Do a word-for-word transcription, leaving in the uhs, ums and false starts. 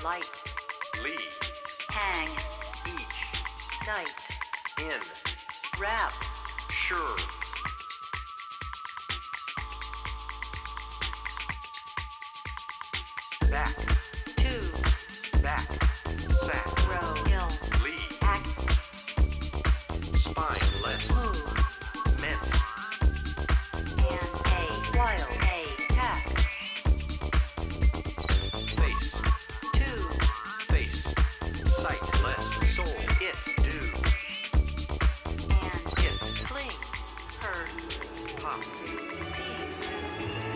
light, lead, hang, each, night, in, wrap, sure, back, two, back, sack, row, hill, lead, act, spine, less, move, meant, and a, while, a, tack, face, two, face, sight, less, soul, it, do, and it, cling, hurt, pop, pee,